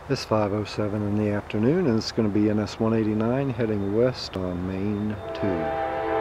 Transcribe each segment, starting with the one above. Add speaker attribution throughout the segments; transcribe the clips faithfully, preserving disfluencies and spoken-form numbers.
Speaker 1: It's five oh seven in the afternoon, and it's going to be N S one eighty-nine heading west on Main two.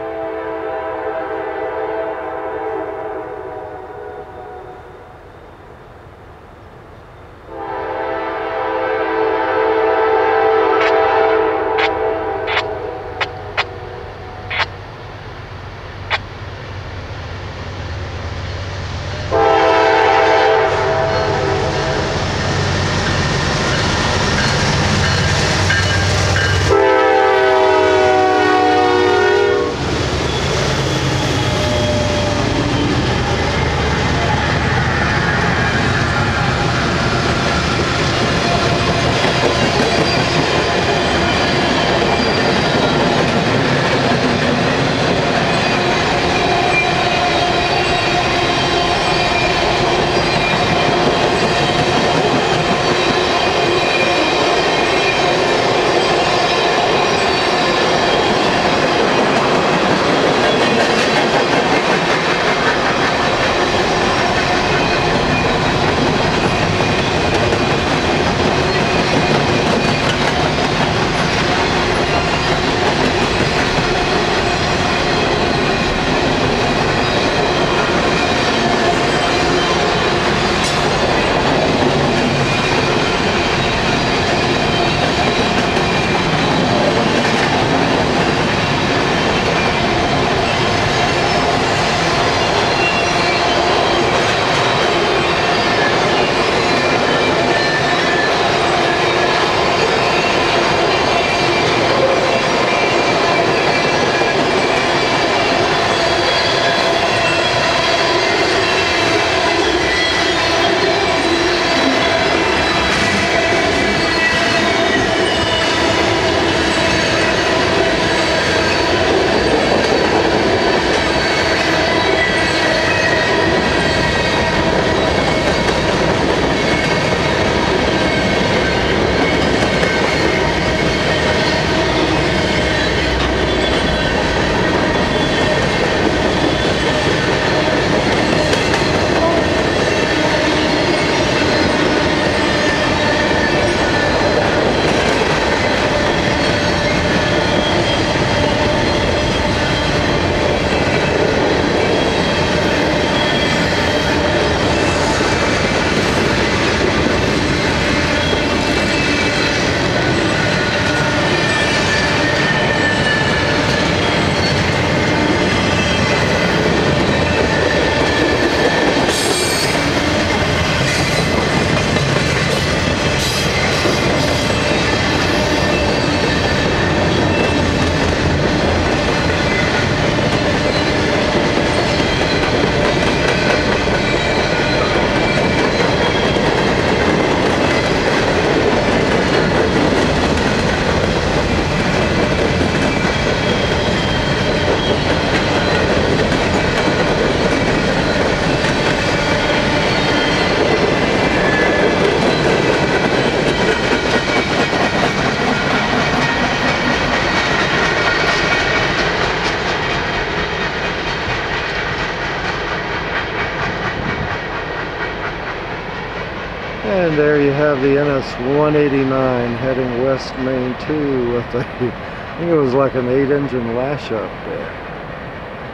Speaker 1: And there you have the N S one eighty-nine heading west Main two with a, I think it was like an eight engine lash up there.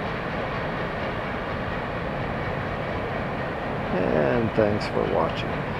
Speaker 1: And thanks for watching.